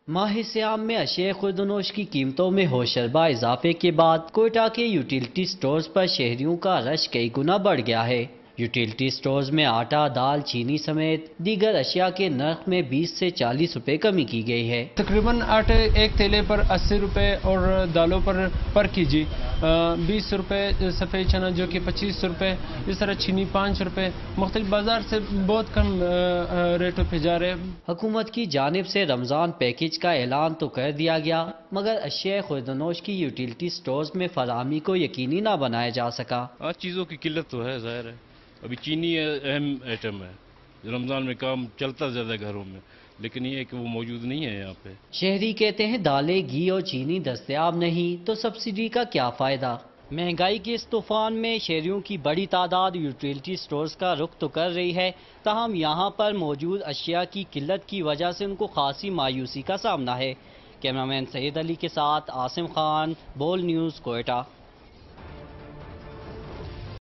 ماہ سیام میں اشیاء خوردنوش کی قیمتوں میں ہوشربا اضافے کے بعد کوئٹہ کے یوٹیلٹی سٹورز پر شہریوں کا رش کئی گنا بڑھ گیا ہے۔ یوٹیلٹی سٹورز میں آٹا، دال، چینی سمیت دیگر اشیاء کے نرخ میں 20 سے 40 روپے کمی کی گئی ہے۔ تقریباً آٹے ایک تھیلے پر 80 روپے اور دالوں پر کے جی 20 روپے، سفید چنا جو کہ 25 روپے، اس طرح چینی 5 روپے، مختلف بازار سے بہت کم ریٹوں پہ جا رہے ہیں۔ حکومت کی جانب سے رمضان پیکیج کا اعلان تو کر دیا گیا، مگر اشیاء خوردنوش کی یوٹیلٹی سٹورز میں فراہمی کو یقینی نہ بنایا جا سکا۔ آج چیزوں کی قلت تو ہے، ظاہر ہے۔ ابھی چینی اہم آئٹم ہے، رمضان میں کام چلتا زیادہ گھروں میں، لیکن یہ ہے کہ وہ موجود نہیں ہے یہاں پہ۔ شہری کہتے ہیں دالیں، گھی اور چینی دستیاب نہیں تو سبسڈی کا کیا فائدہ؟ مہنگائی کے اس طوفان میں شہریوں کی بڑی تعداد یوٹیلٹی سٹورز کا رخ تو کر رہی ہے، تاہم یہاں پر موجود اشیاء کی قلت کی وجہ سے ان کو خاصی مایوسی کا سامنا ہے۔ کیمرامین سید علی کے ساتھ عاصم خان، بول نیوز، کوئٹہ۔